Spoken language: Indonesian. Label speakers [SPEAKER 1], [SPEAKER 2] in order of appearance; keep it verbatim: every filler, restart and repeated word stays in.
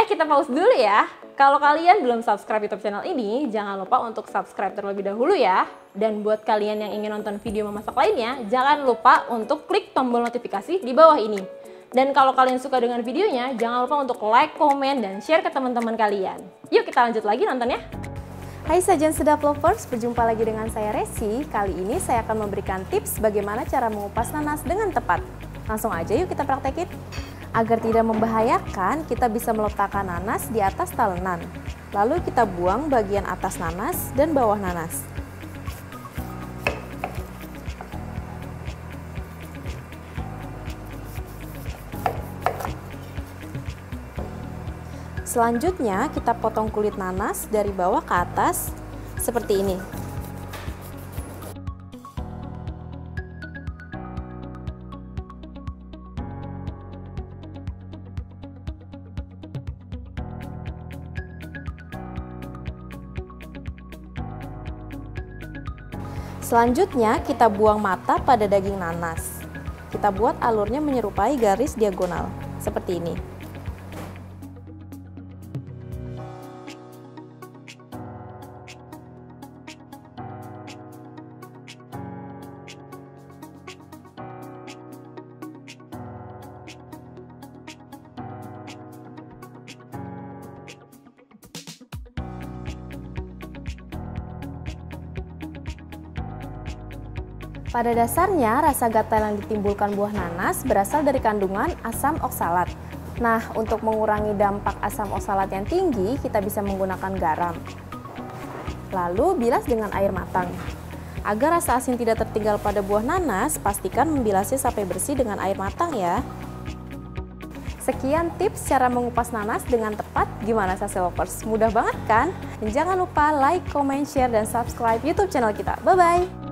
[SPEAKER 1] kita pause dulu ya. Kalau kalian belum subscribe YouTube channel ini, jangan lupa untuk subscribe terlebih dahulu ya. Dan buat kalian yang ingin nonton video memasak lainnya, jangan lupa untuk klik tombol notifikasi di bawah ini. Dan kalau kalian suka dengan videonya, jangan lupa untuk like, komen, dan share ke teman-teman kalian. Yuk kita lanjut lagi nontonnya. Hai Sajian Sedap Lovers, berjumpa lagi dengan saya Resi. Kali ini saya akan memberikan tips bagaimana cara mengupas nanas dengan tepat. Langsung aja yuk kita praktekin. Agar tidak membahayakan, kita bisa meletakkan nanas di atas talenan. Lalu kita buang bagian atas nanas dan bawah nanas. Selanjutnya, kita potong kulit nanas dari bawah ke atas seperti ini. Selanjutnya, kita buang mata pada daging nanas. Kita buat alurnya menyerupai garis diagonal, seperti ini. Pada dasarnya, rasa gatal yang ditimbulkan buah nanas berasal dari kandungan asam oksalat. Nah, untuk mengurangi dampak asam oksalat yang tinggi, kita bisa menggunakan garam. Lalu, bilas dengan air matang. Agar rasa asin tidak tertinggal pada buah nanas, pastikan membilasnya sampai bersih dengan air matang ya. Sekian tips cara mengupas nanas dengan tepat. Gimana Sajian Lovers? Mudah banget kan? Dan jangan lupa like, comment, share, dan subscribe YouTube channel kita. Bye-bye!